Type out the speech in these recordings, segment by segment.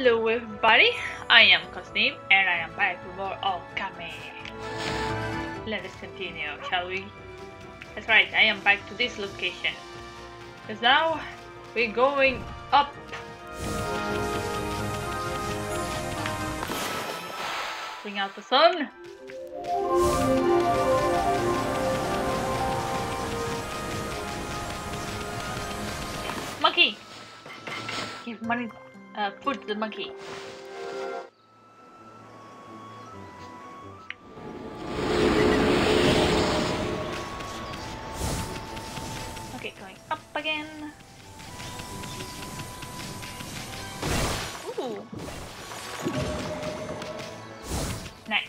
Hello everybody, I am Cosnim and I am back with more Okami. Let us continue, shall we? That's right, I am back to this location. Because now we're going up. Bring out the sun. Monkey! Give money, food to the monkey. Okay, going up again. Ooh. Nice.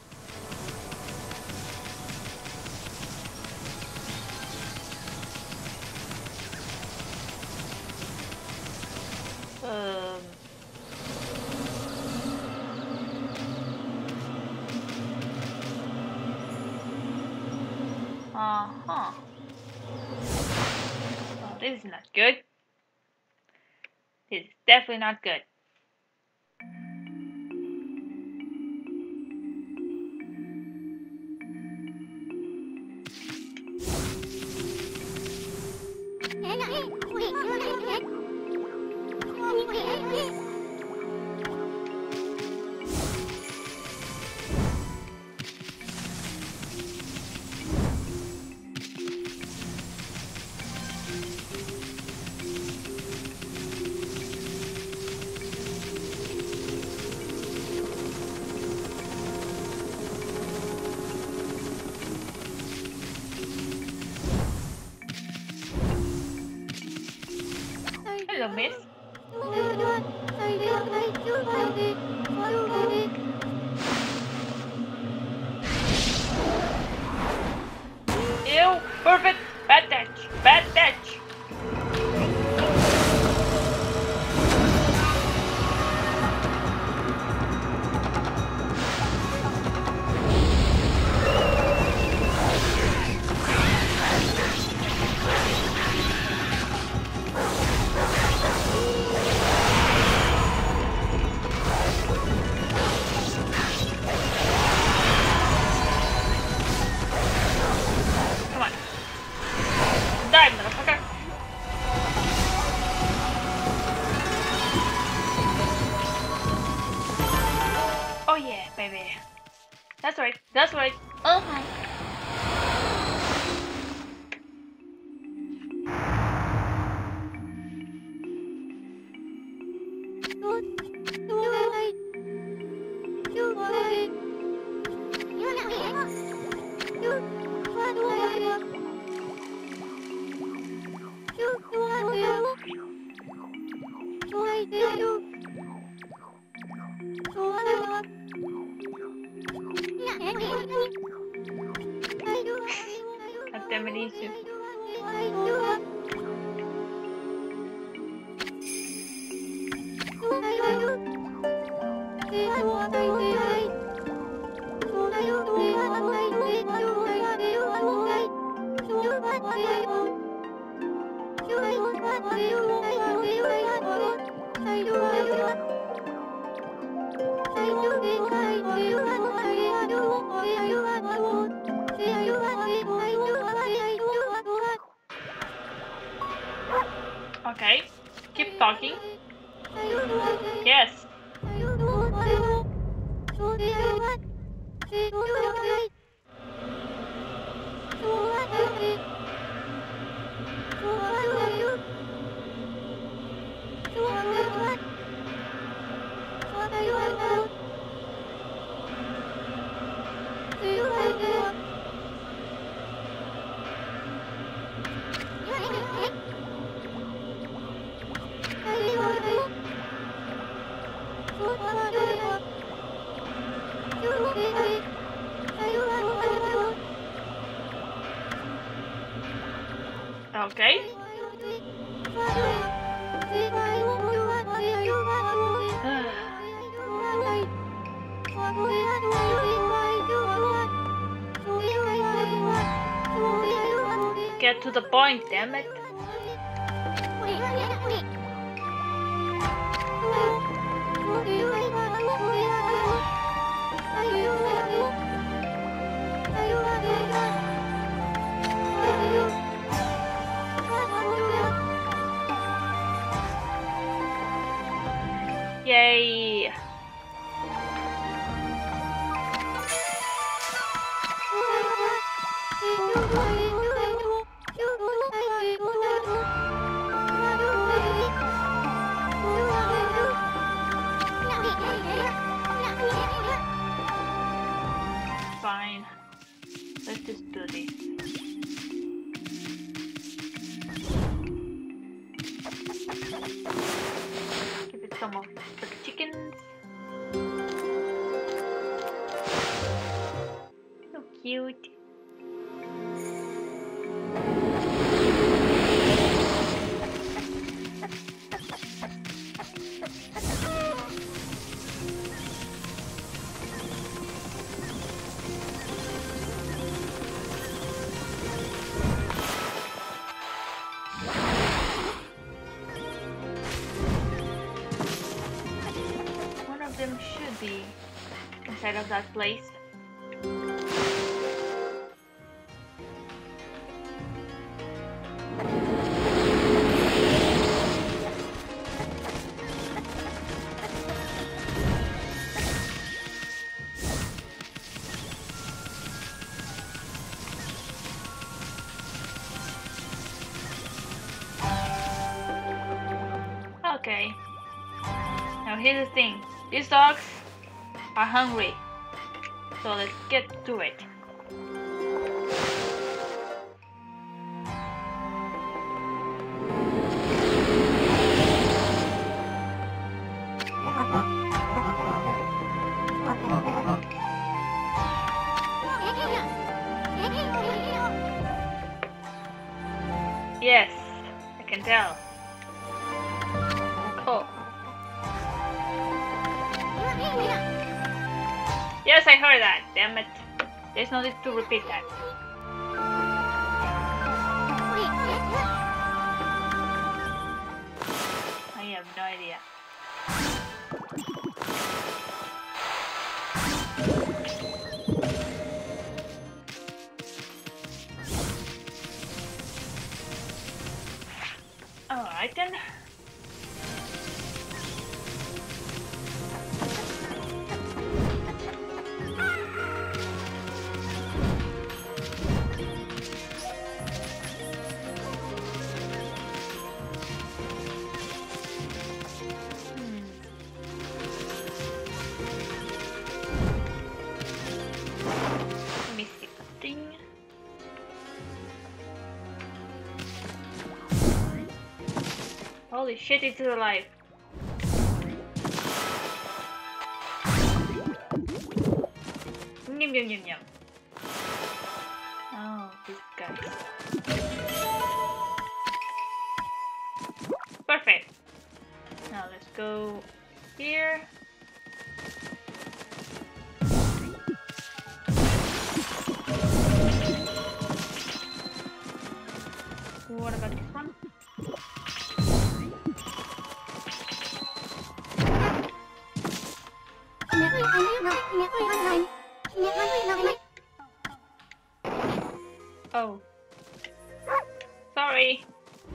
Uh-huh. Well, this is not good. This is definitely not good. Hello, miss. Ew, perfect. Bad touch. Bad touch. Come on. Die, motherfucker. Oh yeah, baby. That's right. That's right. Uh-huh. Contamination. Okay, keep talking. Yes. Okay. Get to the point, damn it. Yay! Fine. Let's just do this. Give it some of the chickens. So cute. One of them should be inside of that place. Okay. Now here's the thing. These dogs are hungry. So let's get to it. Yes, I can tell. Cool. Yes, I heard that. Damn it. There's no need to repeat that. I have no idea. Alright then. Let me see something. Holy shit, it's alive. Yum yum yum yum. Oh, these guys. Perfect. Now let's go here. What about this one? Oh. Sorry.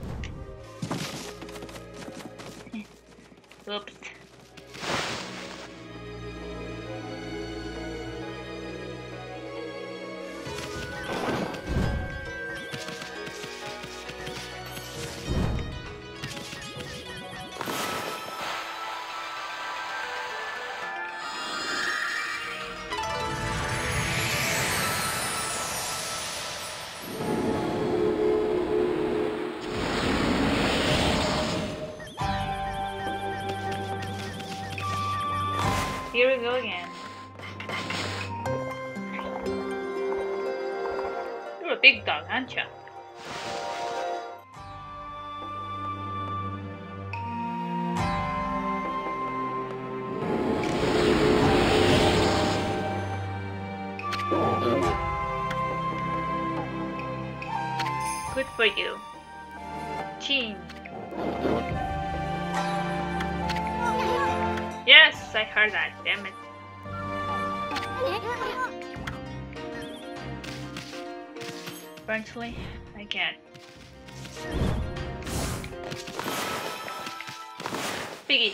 Oops. Here we go again. You're a big dog, aren't you? Good for you. Team. Yes! I heard that. Damn it. Eventually, I can. Piggy.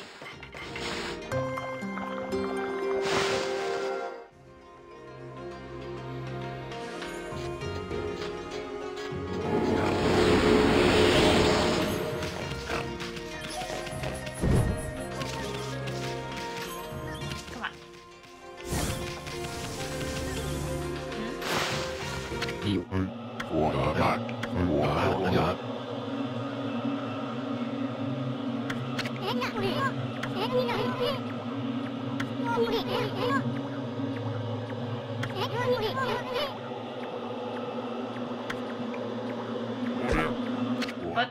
What?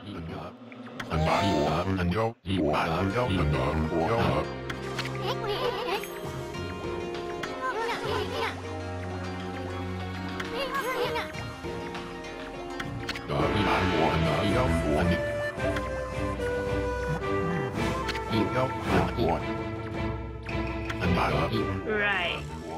Right.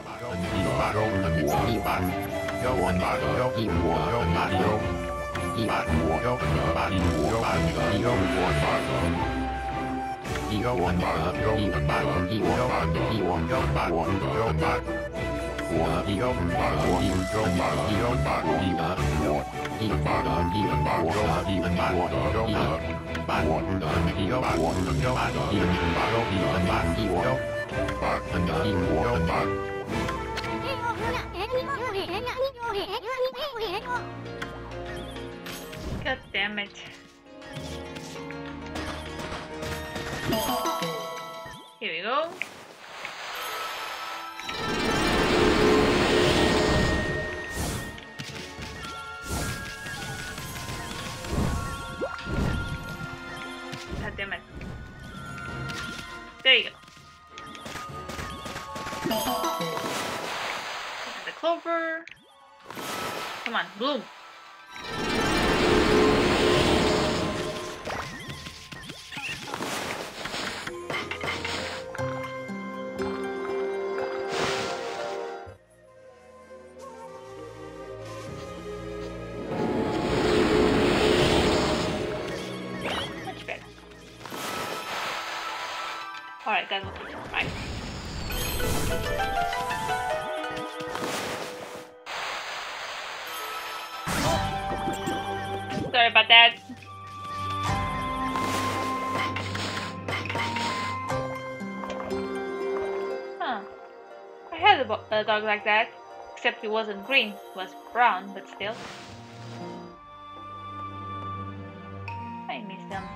God damn it. Here we go. God damn it. There you go. The clover. Come on, bloom. Much better. Alright, guys, right. Sorry about that. Huh. I had a dog like that, except it wasn't green, it was brown, but still. I miss them.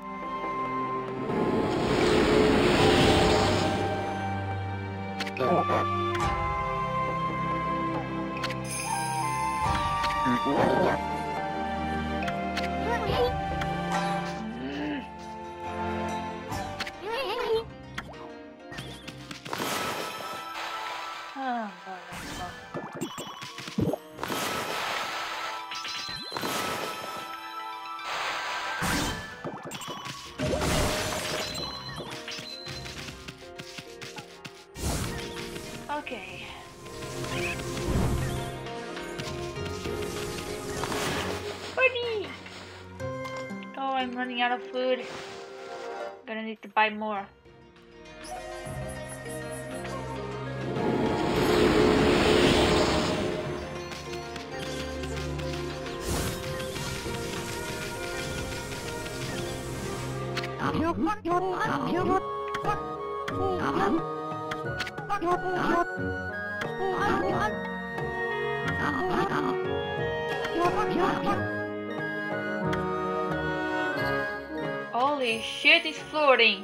Oh, okay. Buddy! Oh, I'm running out of food. Gonna need to buy more. Holy shit, it's floating!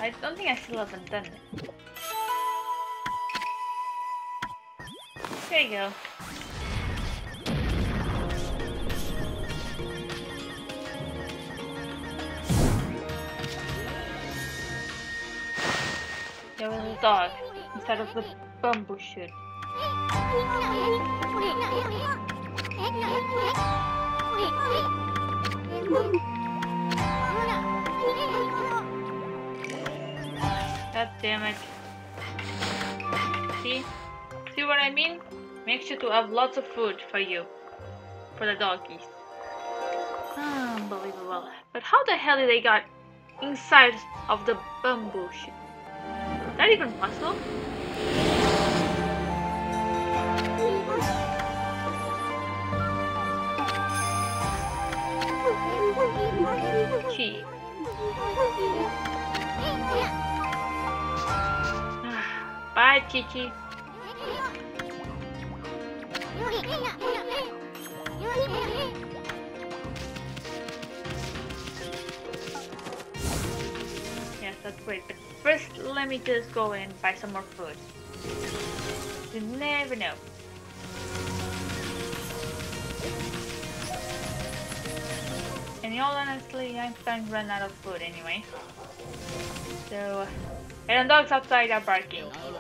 I don't think I still haven't done it. There you go. There was a dog instead of the bamboo shoot. God damn it. See? See what I mean? Make sure to have lots of food for you. For the doggies. Unbelievable. But how the hell did they got inside of the bamboo shoot? Is that even possible? Gee. Bye, Chichi. Yes, that's great. But first, let me just go and buy some more food. You never know. And in all honesty, I'm starting to run out of food anyway. So, and the dogs outside are barking.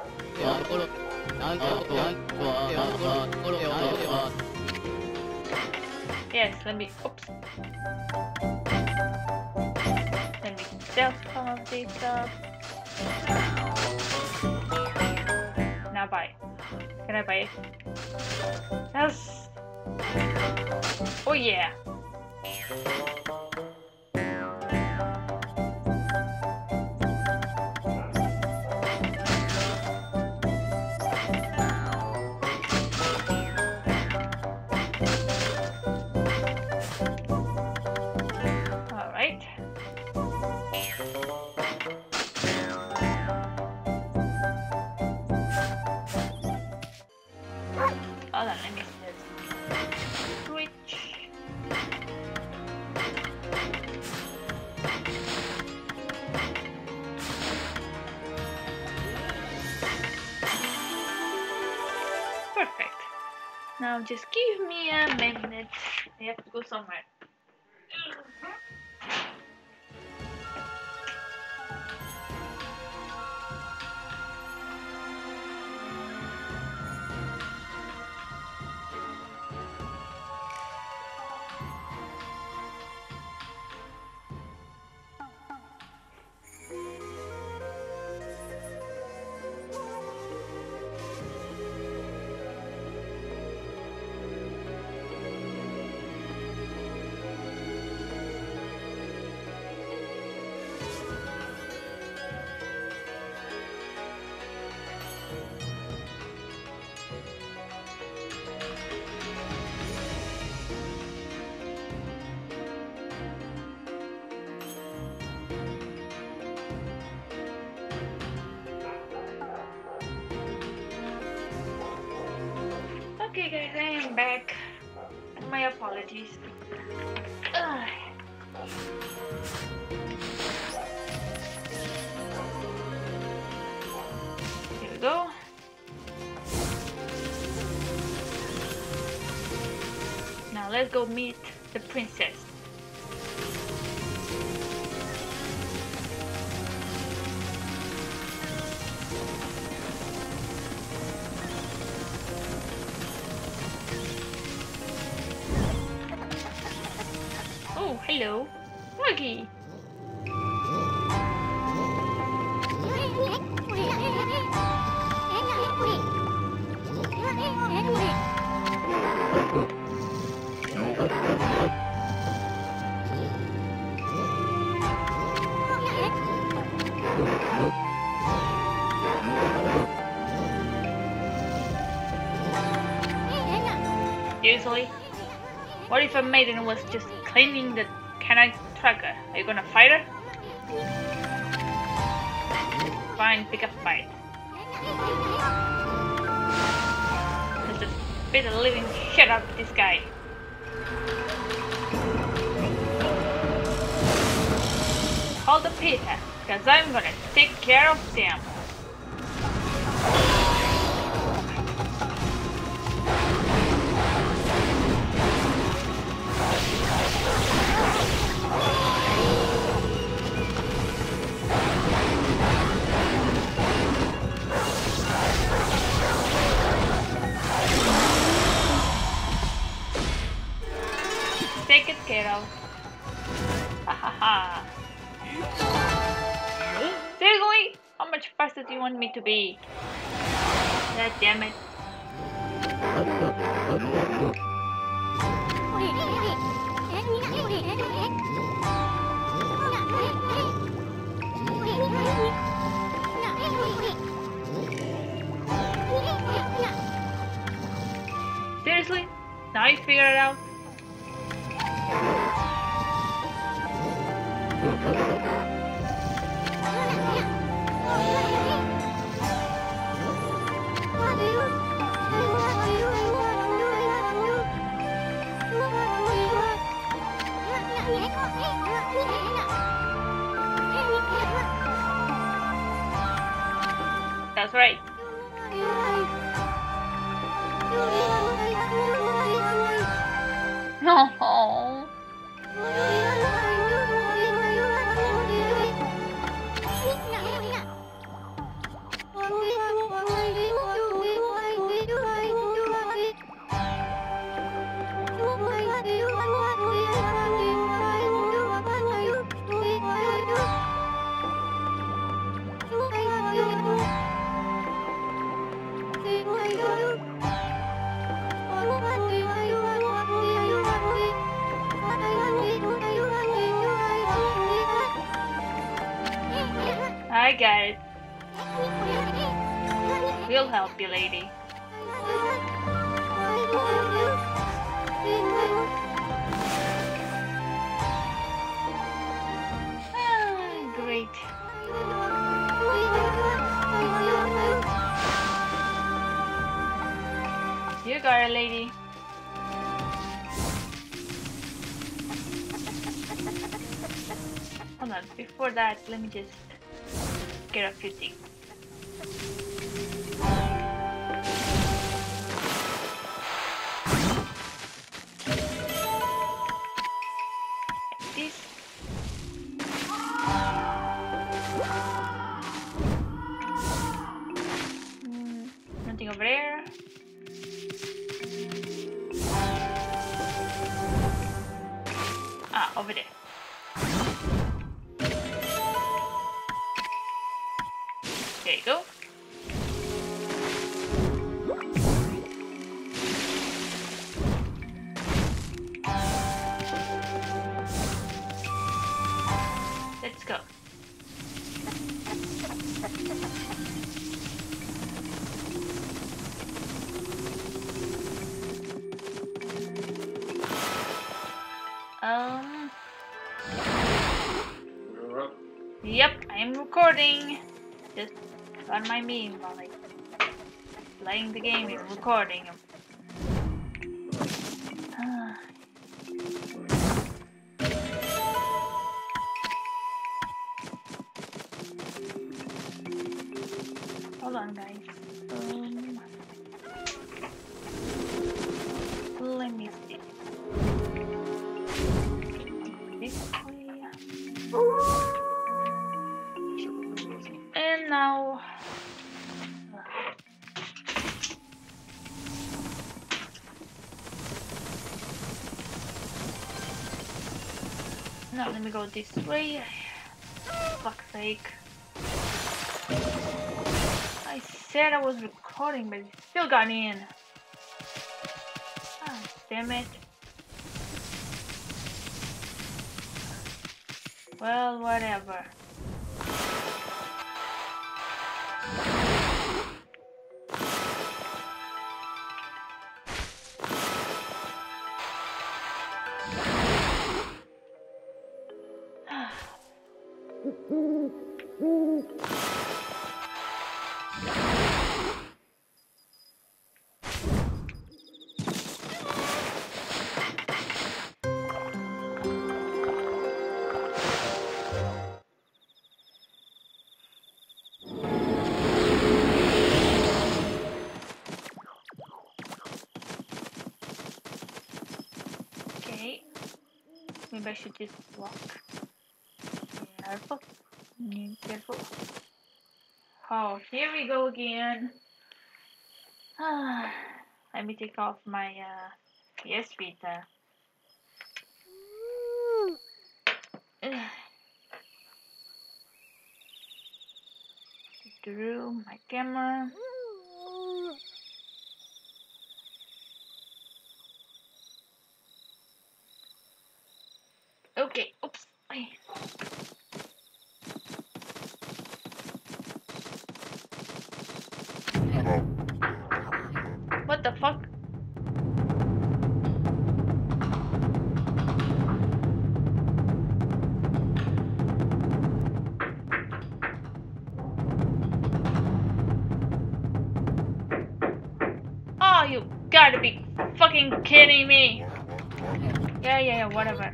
Yes, let me. Oops. Let me sell some of this stuff. Now buy. Can I buy it? Yes. Oh yeah. Hold on, let me switch. Perfect. Now just give me a minute. I have to go somewhere. Okay guys, I am back. My apologies. Here we go. Now let's go meet the princess. Oh, hello, Muggy. Seriously? What if a maiden was just cleaning the canine tracker? Are you gonna fight her? Fine, pick a fight. Let's just beat the living shit out of this guy. Hold the Peter. Because I'm gonna take care of them. Take it care of. Ha ha ha. Seriously? How much faster do you want me to be? God damn it. Seriously? Now you figure it out? That's right. No. I got it. We'll help you, lady. Ah, great. You got it, lady. Hold on, before that, let me just get a few things. This. Nothing over there. Ah, over there. There you go. Let's go. Yep, I am recording. Just don't mind me while I playing the game and recording. Hold on, guys. Let me see. This way. And now. Now let me go this way. Fuck's sake. I said I was recording, but it still got in. Ah, damn it. Well, whatever. Maybe I should just walk. Careful. Careful. Oh, here we go again. Let me take off my PS Vita. Through my camera. Okay, oops. What the fuck? Oh, you gotta be fucking kidding me. Yeah, whatever.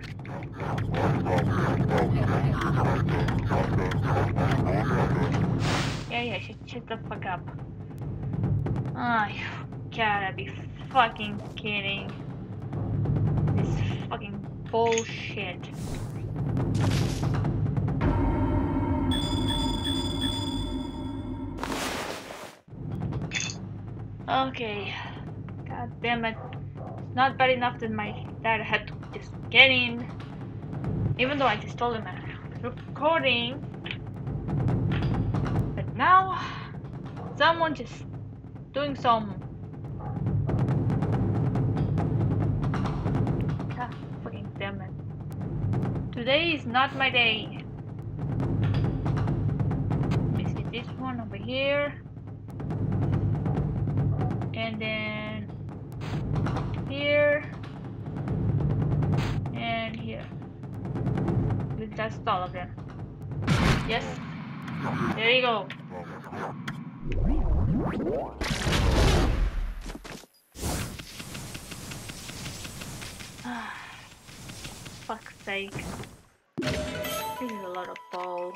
Yeah, shut the fuck up. Oh, you gotta be fucking kidding. This fucking bullshit. Okay. God damn it. It's not bad enough that my dad had to just get in. Even though I just told him I'm recording. But now, someone just doing some... God fucking damn it. Today is not my day. Let me see this one over here. And then here. And here. That's all of them. Yes. There you go. Fuck's sake. This is a lot of ball.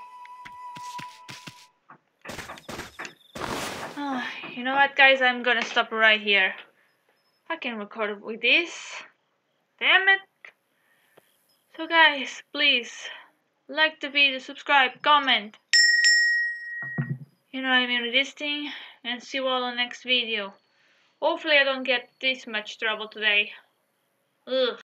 You know what, guys? I'm gonna stop right here. I can record with this. Damn it. So guys, please like the video, subscribe, comment. You know I'm in this thing, and see you all on next video. Hopefully I don't get this much trouble today. Ugh.